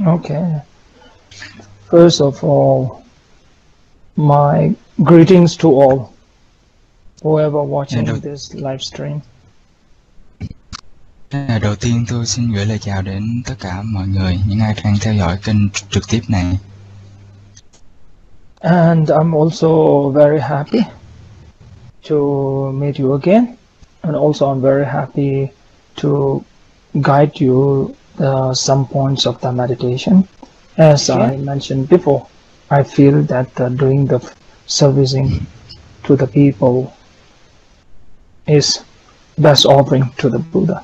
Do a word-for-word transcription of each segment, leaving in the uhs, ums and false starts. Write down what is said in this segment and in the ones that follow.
Okay. First of all, my greetings to all whoever watching đầu, this live stream. đầu tiên tôi xin gửi lời chào đến tất cả mọi người, những ai đang theo dõi kênh trực tiếp này. And I'm also very happy to meet you again. And also I'm very happy to guide you the some points of the meditation. As Okay. I mentioned before, I feel that uh, doing the servicing to the people is best offering to the Buddha.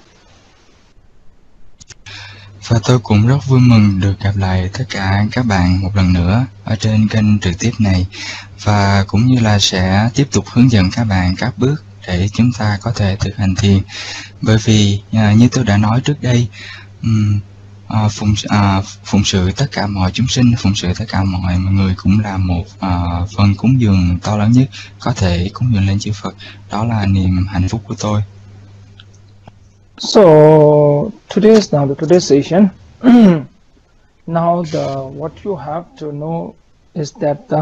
Và tôi cũng rất vui mừng được gặp lại tất cả các bạn một lần nữa ở trên kênh trực tiếp này, và cũng như là sẽ tiếp tục hướng dẫn các bạn các bước để chúng ta có thể thực hành thiền. Bởi vì à, như tôi đã nói trước đây, um, à, phụng, à, phụng sự tất cả mọi chúng sinh, phụng sự tất cả mọi người cũng là một à, phần cúng dường to lớn nhất có thể cúng dường lên chư Phật. Đó là niềm hạnh phúc của tôi. So today's now the today's session. Now the what you have to know is that the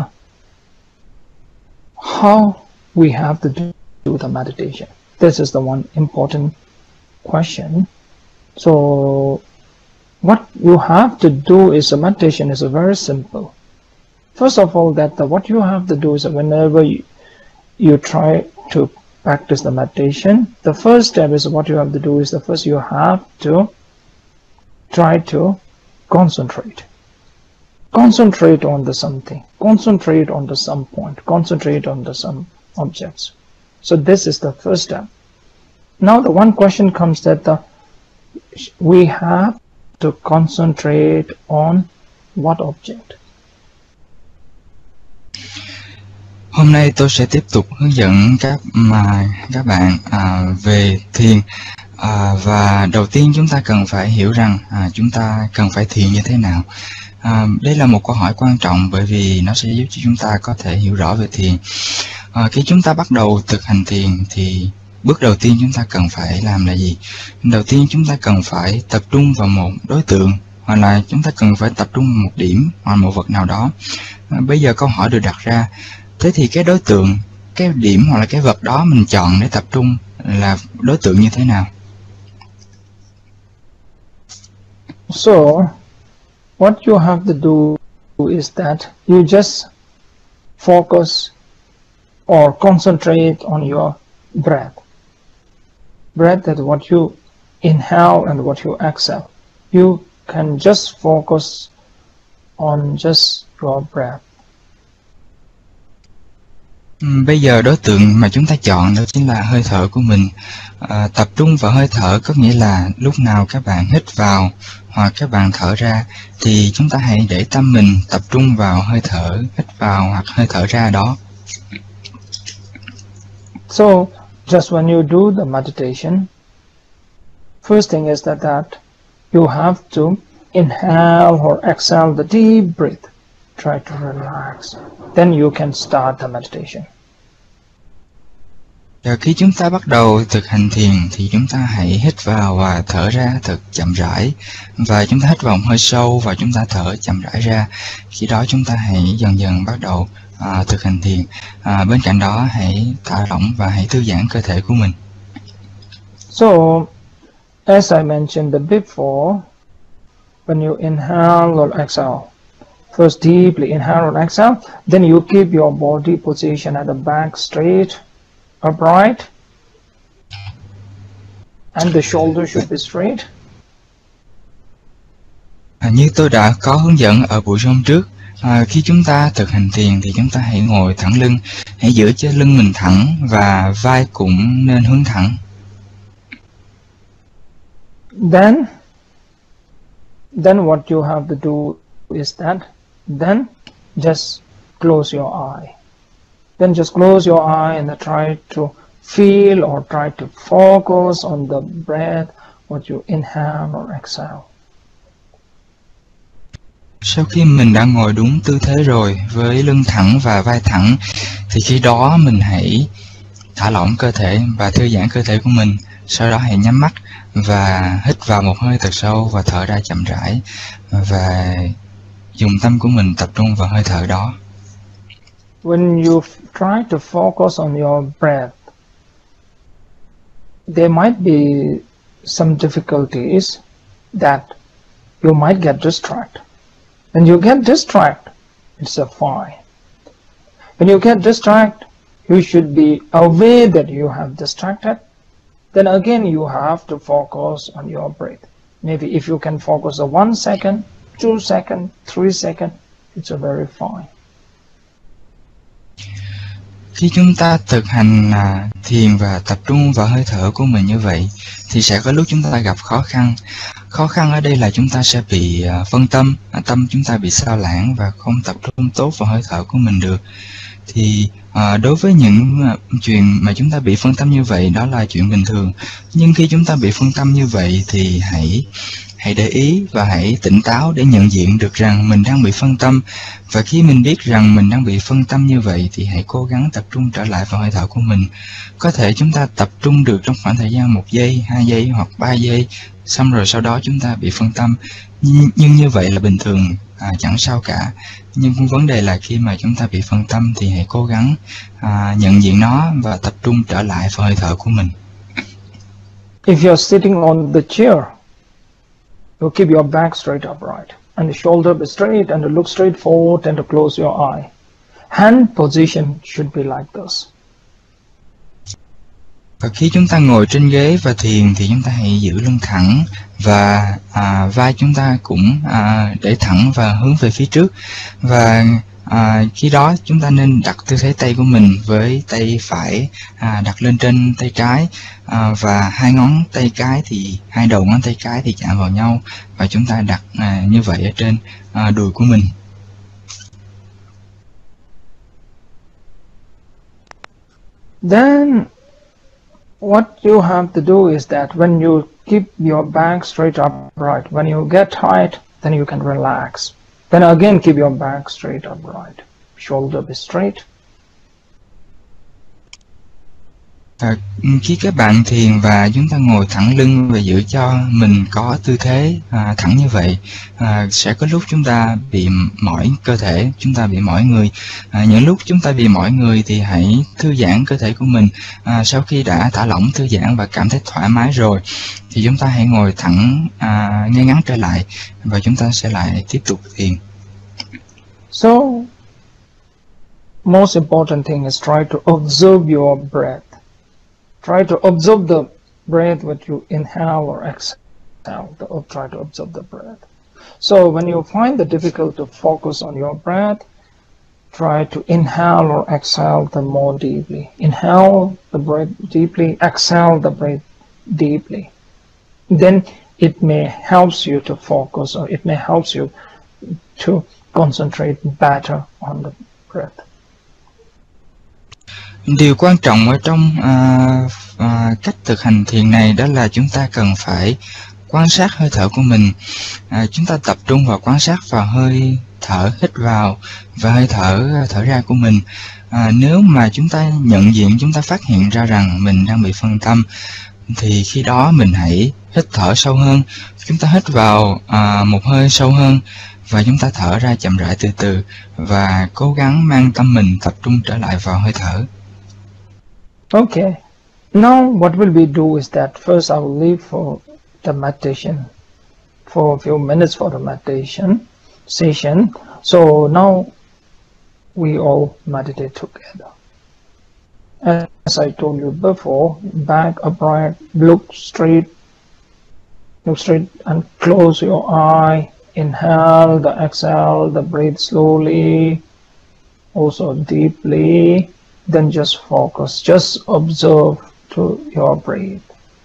how we have to do the meditation. This is the one important question. So what you have to do is a meditation is a very simple. First of all, that the, what you have to do is that whenever you, you try to practice the meditation, the first step is what you have to do is the first you have to try to concentrate. Concentrate on the something. Concentrate on the some point. Concentrate on the some objects. So this is the first step. Now the one question comes that the, we have to concentrate on what object? Hôm nay tôi sẽ tiếp tục hướng dẫn các mà các bạn à, về thiền, à, và đầu tiên chúng ta cần phải hiểu rằng à, chúng ta cần phải thiền như thế nào. À, đây là một câu hỏi quan trọng bởi vì nó sẽ giúp cho chúng ta có thể hiểu rõ về thiền. À, khi chúng ta bắt đầu thực hành thiền thì bước đầu tiên chúng ta cần phải làm là gì? Đầu tiên chúng ta cần phải tập trung vào một đối tượng, hoặc là chúng ta cần phải tập trung vào một điểm hoặc một vật nào đó. À, bây giờ câu hỏi được đặt ra, thế thì cái đối tượng, cái điểm hoặc là cái vật đó mình chọn để tập trung là đối tượng như thế nào? So, what you have to do is that you just focus or concentrate on your breath. Breath is what you inhale and what you exhale. You can just focus on just your breath. Bây giờ đối tượng mà chúng ta chọn đó chính là hơi thở của mình. À, tập trung vào hơi thở có nghĩa là lúc nào các bạn hít vào hoặc các bạn thở ra thì chúng ta hãy để tâm mình tập trung vào hơi thở hít vào hoặc hơi thở ra đó. So just when you do the meditation, first thing is that, that you have to inhale or exhale the deep breath. Try to relax. Then you can start the meditation. Và khi chúng ta bắt đầu thực hành thiền thì chúng ta hãy hít vào và thở ra thật chậm rãi. Và chúng ta hít vào một hơi sâu và chúng ta thở chậm rãi ra. Khi đó chúng ta hãy dần dần bắt đầu à, thực hành thiền. À, bên cạnh đó hãy thả lỏng và hãy thư giãn cơ thể của mình. So, as I mentioned before, when you inhale or exhale, first deeply inhale or exhale, then you keep your body position at the back straight, upright, and the shoulder should be straight. À, như tôi đã có hướng dẫn ở buổi hôm trước, à, khi chúng ta thực hành thiền thì chúng ta hãy ngồi thẳng lưng, hãy giữ cho lưng mình thẳng và vai cũng nên hướng thẳng. Then, then what you have to do is that, then just close your eye. Then just close your eye and try to feel or try to focus on the breath, what you inhale or exhale. Sau khi mình đã ngồi đúng tư thế rồi với lưng thẳng và vai thẳng thì khi đó mình hãy thả lỏng cơ thể và thư giãn cơ thể của mình. sau đó hãy nhắm mắt và hít vào một hơi thật sâu và thở ra chậm rãi, và dùng tâm của mình tập trung vào hơi thở đó. When you try to focus on your breath, there might be some difficulties that you might get distracted. When you get distracted, it's a fine. When you get distracted, you should be aware that you have distracted. Then again, you have to focus on your breath. Maybe if you can focus on one second, two seconds, three seconds, it's a very fine. Khi chúng ta thực hành à, thiền và tập trung vào hơi thở của mình như vậy, thì sẽ có lúc chúng ta gặp khó khăn. Khó khăn ở đây là chúng ta sẽ bị à, phân tâm, à, tâm chúng ta bị sao lãng và không tập trung tốt vào hơi thở của mình được. Thì à, đối với những à, chuyện mà chúng ta bị phân tâm như vậy, đó là chuyện bình thường. Nhưng khi chúng ta bị phân tâm như vậy thì hãy hãy để ý và hãy tỉnh táo để nhận diện được rằng mình đang bị phân tâm. Và khi mình biết rằng mình đang bị phân tâm như vậy thì hãy cố gắng tập trung trở lại vào hơi thở của mình. Có thể chúng ta tập trung được trong khoảng thời gian một giây, hai giây hoặc ba giây, xong rồi sau đó chúng ta bị phân tâm. Nhưng, nhưng như vậy là bình thường, à, chẳng sao cả. Nhưng vấn đề là khi mà chúng ta bị phân tâm thì hãy cố gắng à, nhận diện nó và tập trung trở lại vào hơi thở của mình. If you're sitting on the chair, you keep your back straight upright, and the shoulder be straight, and to look straight forward, and to close your eye. Hand position should be like this. Và khi chúng ta ngồi trên ghế và thiền thì chúng ta hãy giữ lưng thẳng và à, vai chúng ta cũng à, để thẳng và hướng về phía trước. Và à, khi đó chúng ta nên đặt tư thế tay của mình với tay phải à, đặt lên trên tay trái, à, và hai ngón tay cái thì hai đầu ngón tay cái thì chạm vào nhau, và chúng ta đặt à, như vậy ở trên à, đùi của mình. Then what you have to do is that when you keep your back straight upright, when you get tired, then you can relax. Then again keep your back straight upright, shoulder be straight. À, khi các bạn thiền và chúng ta ngồi thẳng lưng và giữ cho mình có tư thế à, thẳng như vậy, à, sẽ có lúc chúng ta bị mỏi cơ thể, chúng ta bị mỏi người. À, những lúc chúng ta bị mỏi người thì hãy thư giãn cơ thể của mình. À, sau khi đã thả lỏng, thư giãn và cảm thấy thoải mái rồi thì chúng ta hãy ngồi thẳng à, ngay ngắn trở lại và chúng ta sẽ lại tiếp tục thiền. So, most important thing is try to observe your breath. Try to observe the breath when you inhale or exhale. Try to observe the breath. So when you find it difficult to focus on your breath, try to inhale or exhale them more deeply. Inhale the breath deeply, exhale the breath deeply. Then it may help you to focus, or it may help you to concentrate better on the breath. Điều quan trọng ở trong à, à, cách thực hành thiền này đó là chúng ta cần phải quan sát hơi thở của mình. À, chúng ta tập trung vào quan sát vào hơi thở hít vào và hơi thở thở ra của mình. À, nếu mà chúng ta nhận diện, chúng ta phát hiện ra rằng mình đang bị phân tâm, thì khi đó mình hãy hít thở sâu hơn. Chúng ta hít vào à, một hơi sâu hơn và chúng ta thở ra chậm rãi từ từ, và cố gắng mang tâm mình tập trung trở lại vào hơi thở. Okay, now what will we do is that first I will leave for the meditation, for a few minutes for the meditation session. So now we all meditate together. As I told you before, back upright, look straight, look straight and close your eye. Inhale, the exhale, the breathe slowly, also deeply. Then just focus, just observe to your breath.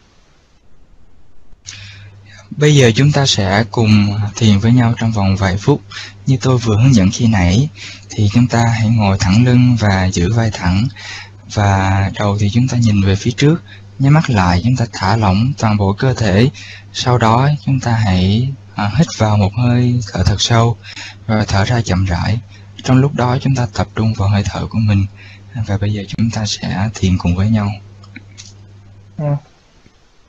Bây giờ chúng ta sẽ cùng thiền với nhau trong vòng vài phút. Như tôi vừa hướng dẫn khi nãy, thì chúng ta hãy ngồi thẳng lưng và giữ vai thẳng. Và đầu thì chúng ta nhìn về phía trước, nhắm mắt lại, chúng ta thả lỏng toàn bộ cơ thể. Sau đó chúng ta hãy à, hít vào một hơi thở thật sâu và thở ra chậm rãi. Trong lúc đó chúng ta tập trung vào hơi thở của mình. Và bây giờ chúng ta sẽ thiền cùng với nhau. Yeah.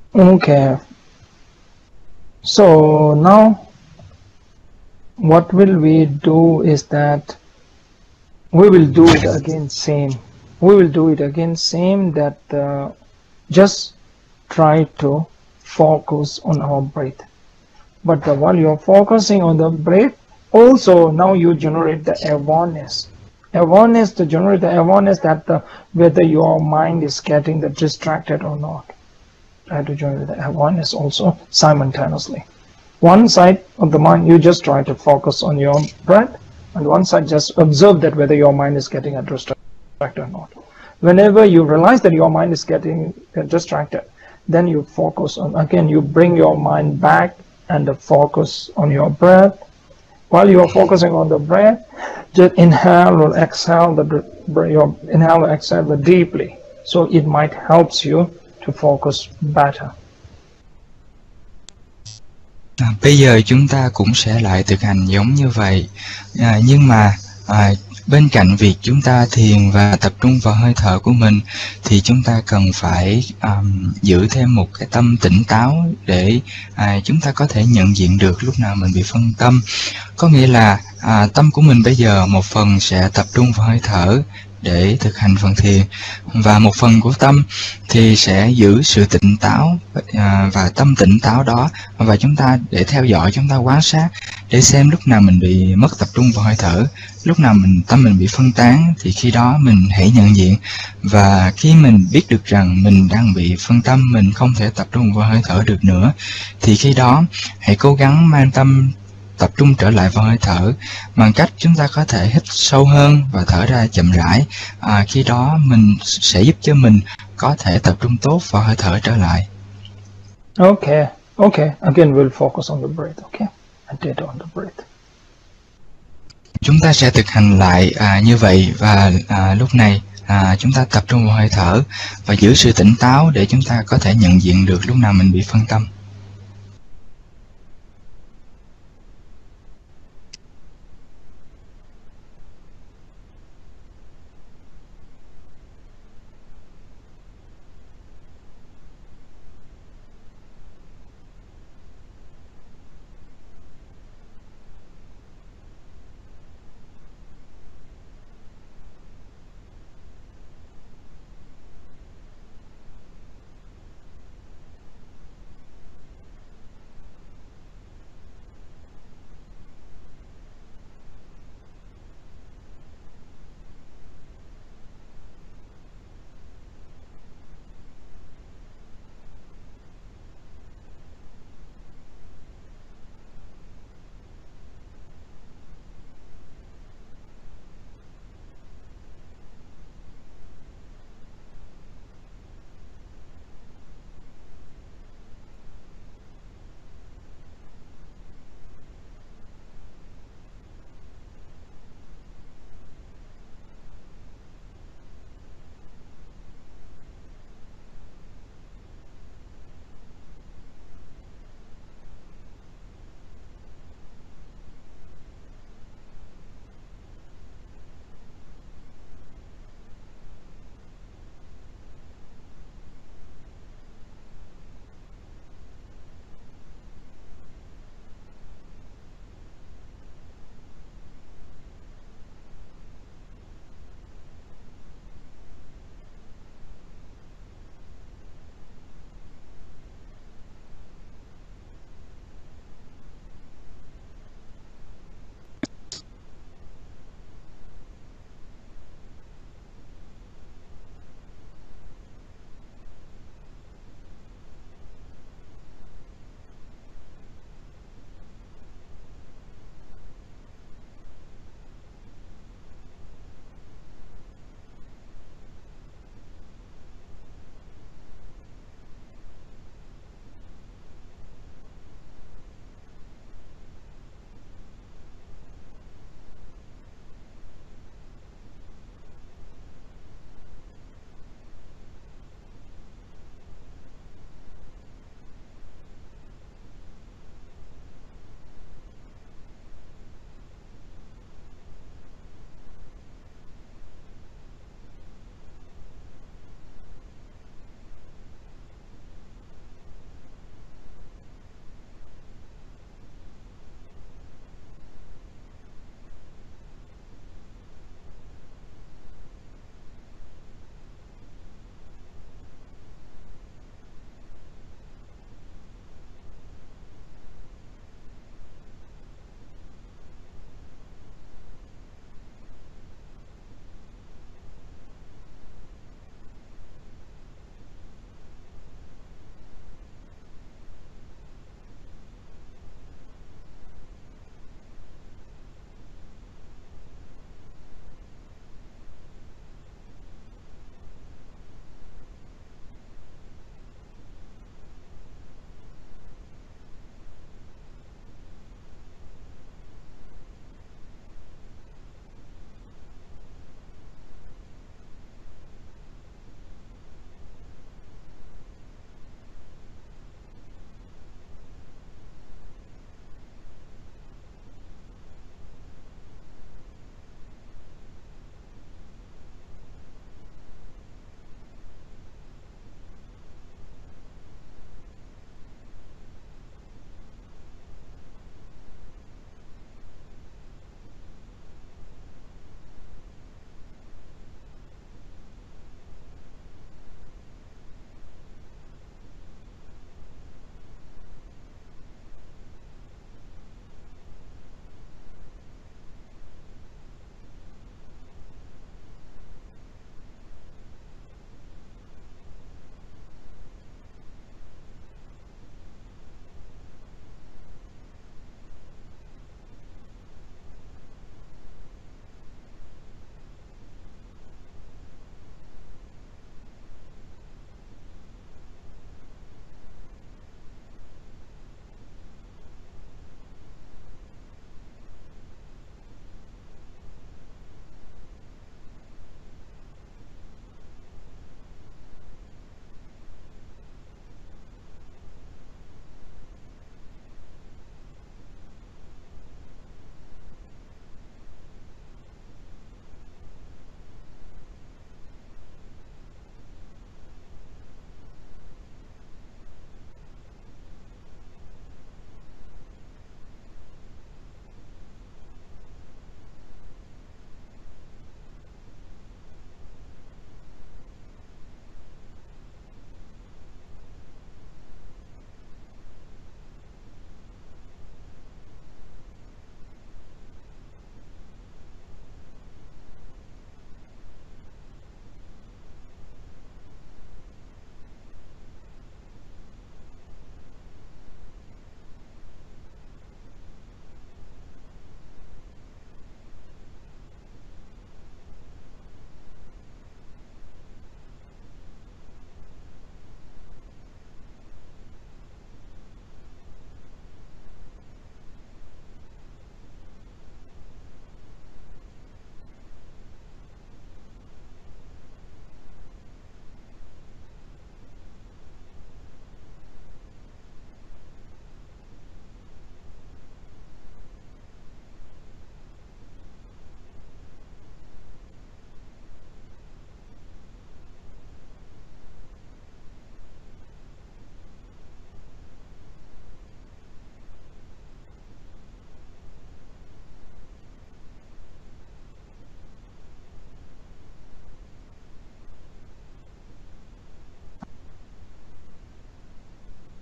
Okay. So now what will we do is that we will do it again same. We will do it again same that uh, just try to focus on our breath. But uh, while you're focusing on the breath, also now you generate the awareness. Awareness to generate the awareness that the, whether your mind is getting the distracted or not. Try to generate the awareness also simultaneously. One side of the mind, you just try to focus on your breath, and one side just observe that whether your mind is getting distracted or not. Whenever you realize that your mind is getting distracted, then you focus on, again, you bring your mind back and the focus on your breath. While you are focusing on the breath, just inhale or exhale the your inhale or exhale the deeply, so it might helps you to focus better. À, bây giờ chúng ta cũng sẽ lại thực hành giống như vậy, à, nhưng mà à, bên cạnh việc chúng ta thiền và tập trung vào hơi thở của mình thì chúng ta cần phải um, giữ thêm một cái tâm tỉnh táo để à, chúng ta có thể nhận diện được lúc nào mình bị phân tâm. Có nghĩa là à, tâm của mình bây giờ một phần sẽ tập trung vào hơi thở để thực hành phần thiền, và một phần của tâm thì sẽ giữ sự tỉnh táo à, và tâm tỉnh táo đó, và chúng ta để theo dõi, chúng ta quan sát để xem lúc nào mình bị mất tập trung vào hơi thở, lúc nào mình tâm mình bị phân tán thì khi đó mình hãy nhận diện. Và khi mình biết được rằng mình đang bị phân tâm, mình không thể tập trung vào hơi thở được nữa, thì khi đó hãy cố gắng mang tâm tập trung trở lại vào hơi thở bằng cách chúng ta có thể hít sâu hơn và thở ra chậm rãi. À, khi đó mình sẽ giúp cho mình có thể tập trung tốt vào hơi thở trở lại. Okay, okay. Again, we'll focus on the breath. Okay, meditate on the breath. Chúng ta sẽ thực hành lại à, như vậy, và à, lúc này à, chúng ta tập trung vào hơi thở và giữ sự tỉnh táo để chúng ta có thể nhận diện được lúc nào mình bị phân tâm.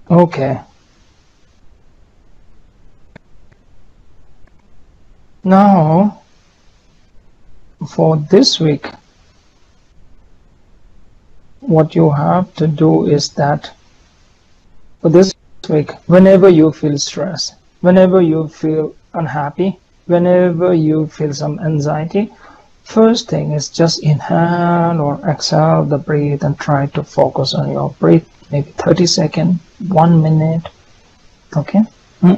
Okay. Now, for this week, what you have to do is that for this week, whenever you feel stress, whenever you feel unhappy, whenever you feel some anxiety, first thing is just inhale or exhale the breath and try to focus on your breath, maybe thirty seconds, one minute. Okay. Mm.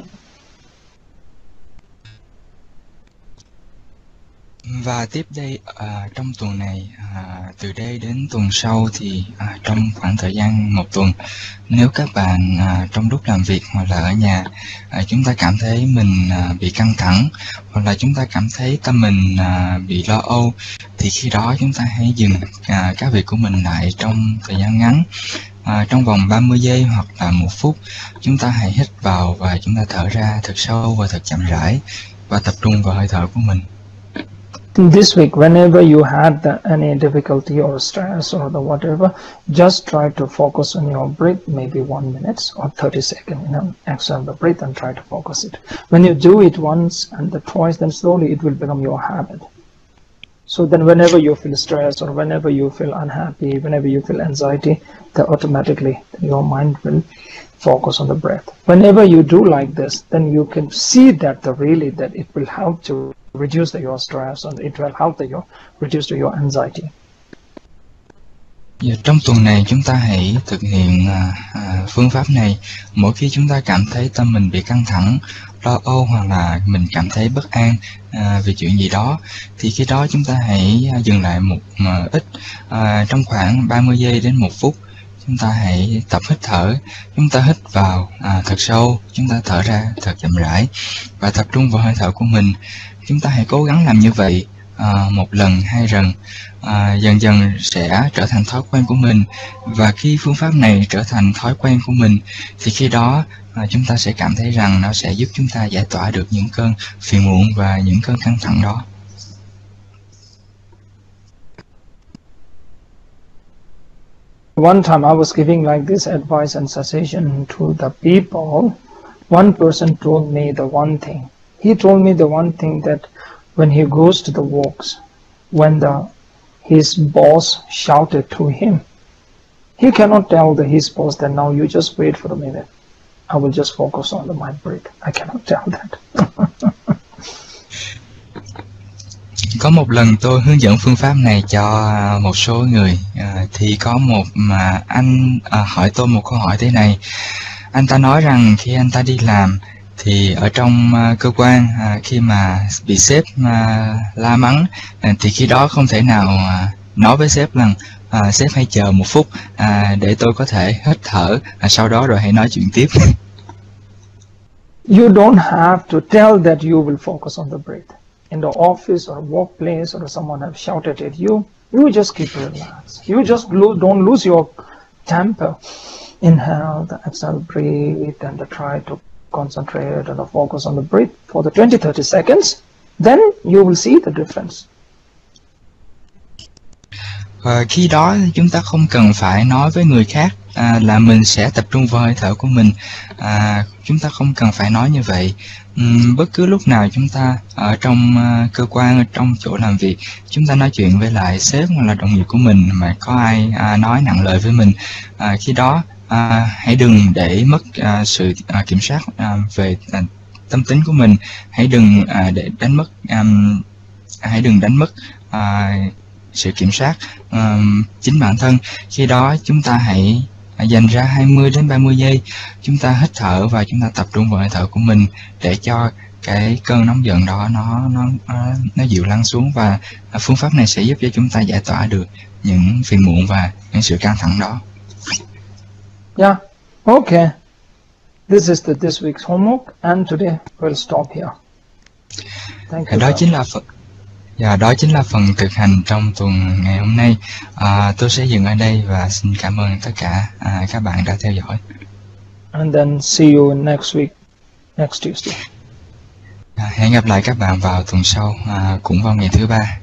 Và tiếp đây à, trong tuần này, à, từ đây đến tuần sau thì à, trong khoảng thời gian một tuần, nếu các bạn à, trong lúc làm việc hoặc là ở nhà à, chúng ta cảm thấy mình à, bị căng thẳng hoặc là chúng ta cảm thấy tâm mình à, bị lo âu, thì khi đó chúng ta hãy dừng à, các việc của mình lại trong thời gian ngắn, à, trong vòng ba mươi giây hoặc là một phút. Chúng ta hãy hít vào và chúng ta thở ra thật sâu và thật chậm rãi và tập trung vào hơi thở của mình. This week, whenever you had the, any difficulty or stress or the whatever, just try to focus on your breath, maybe one minute or thirty seconds. You know, exhale the breath and try to focus it. When you do it once and the twice, then slowly it will become your habit. So then whenever you feel stressed or whenever you feel unhappy, whenever you feel anxiety, then automatically your mind will focus on the breath. Whenever you do like this, then you can see that the really that it will help to reduce the, your stress and it will help the, your reduce the, your anxiety. Và trong tuần này chúng ta hãy thực hiện à, à, phương pháp này mỗi khi chúng ta cảm thấy tâm mình bị căng thẳng, lo âu hoặc là mình cảm thấy bất an à, về chuyện gì đó, thì khi đó chúng ta hãy dừng lại một à, ít à, trong khoảng ba mươi giây đến một phút. Chúng ta hãy tập hít thở, chúng ta hít vào à, thật sâu, chúng ta thở ra thật chậm rãi và tập trung vào hơi thở của mình. Chúng ta hãy cố gắng làm như vậy à, một lần, hai lần, à, dần dần sẽ trở thành thói quen của mình. Và khi phương pháp này trở thành thói quen của mình, thì khi đó à, chúng ta sẽ cảm thấy rằng nó sẽ giúp chúng ta giải tỏa được những cơn phiền muộn và những cơn căng thẳng đó. One time I was giving like this advice and suggestion to the people. One person told me the one thing. He told me the one thing that when he goes to the walks, when the his boss shouted to him, he cannot tell the his boss that now you just wait for a minute. I will just focus on the my breath. I cannot tell that. Có một lần tôi hướng dẫn phương pháp này cho một số người, à, thì có một mà anh à, hỏi tôi một câu hỏi thế này. Anh ta nói rằng khi anh ta đi làm thì ở trong uh, cơ quan uh, khi mà bị sếp uh, la mắng uh, thì khi đó không thể nào uh, nói với sếp rằng uh, sếp hãy chờ một phút uh, để tôi có thể hít thở, uh, sau đó rồi hãy nói chuyện tiếp. You don't have to tell that you will focus on the breath. In the office or workplace or someone have shouted at you, you just keep relaxed. You just lo don't lose your temper. Inhale, the exhale, breathe, and the try to concentrate and focus on the breath for the twenty to thirty seconds. Then you will see the difference. Và khi đó chúng ta không cần phải nói với người khác à, là mình sẽ tập trung vào hơi thở của mình. À, chúng ta không cần phải nói như vậy. Uhm, bất cứ lúc nào chúng ta ở trong uh, cơ quan, ở trong chỗ làm việc, chúng ta nói chuyện với lại sếp hoặc là đồng nghiệp của mình mà có ai uh, nói nặng lời với mình, uh, khi đó uh, hãy đừng để mất uh, sự uh, kiểm soát uh, về uh, tâm tính của mình. Hãy đừng uh, để đánh mất um, hãy đừng đánh mất uh, sự kiểm soát um, chính bản thân. Khi đó chúng ta hãy dành ra hai mươi đến ba mươi giây, chúng ta hít thở và chúng ta tập trung vào hơi thở của mình để cho cái cơn nóng giận đó nó nó nó, nó dịu lắng xuống, và phương pháp này sẽ giúp cho chúng ta giải tỏa được những phiền muộn và những sự căng thẳng đó. Yeah, okay. This is the this week's homework, and today we'll stop here. Thank you. Đó chính là phần Và đó chính là phần thực hành trong tuần ngày hôm nay. À, tôi sẽ dừng ở đây và xin cảm ơn tất cả à, các bạn đã theo dõi. And then see you next week, next Tuesday. À, hẹn gặp lại các bạn vào tuần sau, à, cũng vào ngày thứ ba.